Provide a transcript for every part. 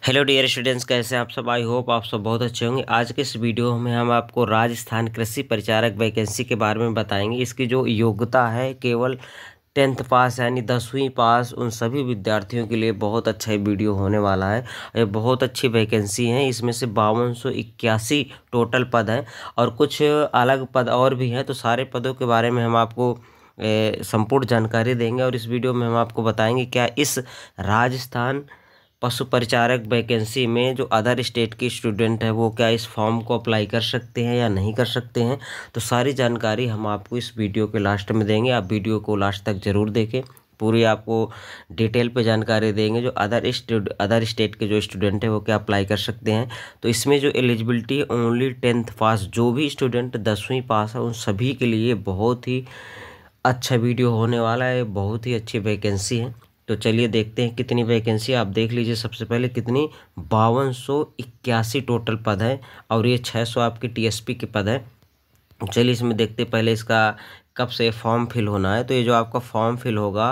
Hello dear students, कैसे आप सब। आई होप आप सब बहुत अच्छे होंगे। आज के इस वीडियो में हम आपको राजस्थान कृषि परिचारक वैकेंसी के बारे में बताएंगे। इसकी जो योग्यता है केवल 10th पास यानी 10वीं पास, उन सभी विद्यार्थियों के लिए बहुत अच्छा ये वीडियो होने वाला है। ये बहुत अच्छी वैकेंसी है। इसमें से 5281 टोटल पद हैं और कुछ अलग पद और भी हैं। तो सारे पदों के बारे में हम आपको संपूर्ण जानकारी देंगे और इस वीडियो में हम आपको बताएंगे क्या इस राजस्थान पशु परिचारक वैकेंसी में जो अदर स्टेट के स्टूडेंट हैं वो क्या इस फॉर्म को अप्लाई कर सकते हैं या नहीं कर सकते हैं। तो सारी जानकारी हम आपको इस वीडियो के लास्ट में देंगे। आप वीडियो को लास्ट तक ज़रूर देखें, पूरी आपको डिटेल पे जानकारी देंगे। जो अदर स्टेट के जो स्टूडेंट हैं वो क्या अप्लाई कर सकते हैं। तो इसमें जो एलिजिबिलिटी है ओनली 10th पास, जो भी स्टूडेंट 10वीं पास है उन सभी के लिए बहुत ही अच्छा वीडियो होने वाला है। बहुत ही अच्छी वैकेंसी है। तो चलिए देखते हैं कितनी वैकेंसी। आप देख लीजिए सबसे पहले कितनी 5281 टोटल पद है और ये 600 आपके टीएसपी के पद है। चलिए इसमें देखते पहले इसका कब से फॉर्म फिल होना है। तो ये जो आपका फॉर्म फिल होगा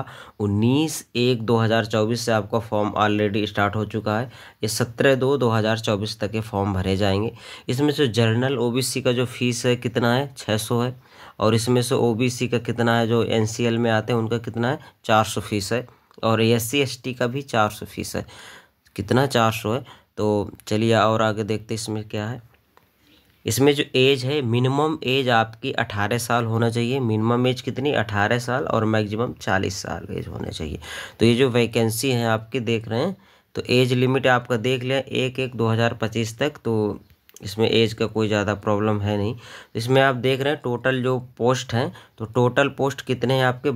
19/1/2024 से आपका फॉर्म ऑलरेडी स्टार्ट हो चुका है। ये 17/2/2024 तक ये फॉर्म भरे जाएंगे। इसमें से जनरल ओबीसी का जो फीस है कितना है 600 है और इसमें से ओबीसी का कितना है, जो एनसीएल में आते हैं उनका कितना है 400 फीस है और एससी एसटी का भी 400 फीस है। कितना 400 है। तो चलिए और आगे देखते इसमें क्या है। इसमें जो एज है, मिनिमम एज आपकी 18 साल होना चाहिए। मिनिमम एज कितनी 18 साल और मैक्सिमम 40 साल एज होना चाहिए। तो ये जो वैकेंसी है आपके देख रहे हैं, तो एज लिमिट आपका देख लिया 1/1/2025 तक। तो इसमें एज का कोई ज़्यादा प्रॉब्लम है नहीं। इसमें आप देख रहे हैं टोटल जो पोस्ट हैं, तो टोटल पोस्ट कितने हैं आपके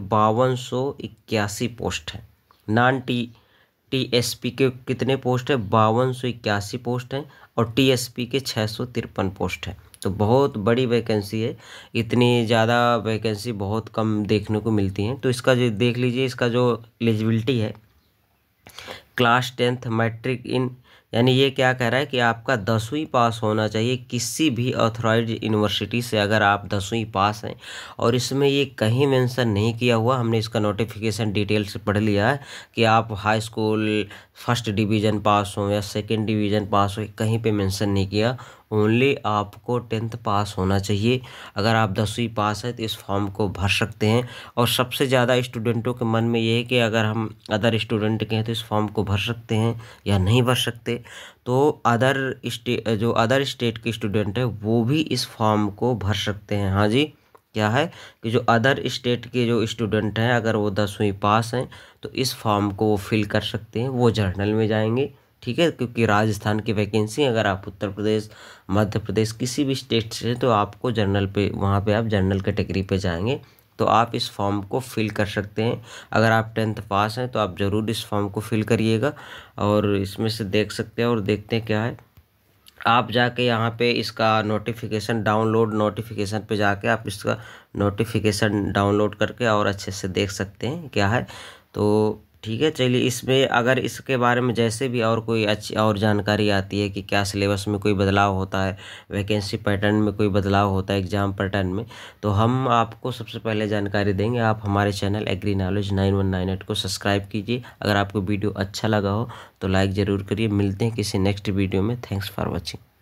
5281 पोस्ट हैं। नॉन टीएसपी के कितने पोस्ट है 5281 पोस्ट हैं और टीएसपी के 653 पोस्ट हैं। तो बहुत बड़ी वैकेंसी है। इतनी ज़्यादा वैकेंसी बहुत कम देखने को मिलती हैं। तो इसका जो देख लीजिए, इसका जो एलिजिबिलिटी है क्लास 10th मैट्रिक इन, यानी ये क्या कह रहा है कि आपका 10वीं पास होना चाहिए किसी भी ऑथराइज्ड यूनिवर्सिटी से। अगर आप 10वीं पास हैं और इसमें ये कहीं मेंशन नहीं किया हुआ, हमने इसका नोटिफिकेशन डिटेल से पढ़ लिया है कि आप high school first division pass हो या सेकंड डिवीज़न पास हो, कहीं पे मेंशन नहीं किया। ओनली आपको 10th पास होना चाहिए। अगर आप 10वीं पास है तो इस फॉर्म को भर सकते हैं। और सबसे ज़्यादा स्टूडेंटों के मन में ये है कि अगर हम अदर स्टूडेंट के हैं तो इस फॉर्म को भर सकते हैं या नहीं भर सकते। तो अदर स्टेट के स्टूडेंट है वो भी इस फॉर्म को भर सकते हैं। हाँ जी, क्या है कि जो अदर स्टेट के जो स्टूडेंट हैं अगर वो 10वीं पास हैं तो इस फॉर्म को वो फिल कर सकते हैं। वो जर्नल में जाएंगे, ठीक है, क्योंकि राजस्थान की वैकेंसी, अगर आप उत्तर प्रदेश, मध्य प्रदेश किसी भी स्टेट से तो आपको जनरल पे, वहाँ पे आप जनरल कैटेगरी पे जाएंगे तो आप इस फॉर्म को फिल कर सकते हैं। अगर आप 10th पास हैं तो आप ज़रूर इस फॉर्म को फिल करिएगा। और इसमें से देख सकते हैं और देखते हैं क्या है। आप जाके यहाँ पे इसका नोटिफिकेशन डाउनलोड, नोटिफिकेशन पे जाके आप इसका नोटिफिकेशन डाउनलोड करके और अच्छे से देख सकते हैं क्या है। तो ठीक है, चलिए इसमें अगर इसके बारे में जैसे भी और कोई अच्छी और जानकारी आती है कि क्या सिलेबस में कोई बदलाव होता है, वैकेंसी पैटर्न में कोई बदलाव होता है, एग्ज़ाम पैटर्न में, तो हम आपको सबसे पहले जानकारी देंगे। आप हमारे चैनल एग्री नॉलेज 9198 को सब्सक्राइब कीजिए। अगर आपको वीडियो अच्छा लगा हो तो लाइक ज़रूर करिए। मिलते हैं किसी नेक्स्ट वीडियो में। Thanks for watching.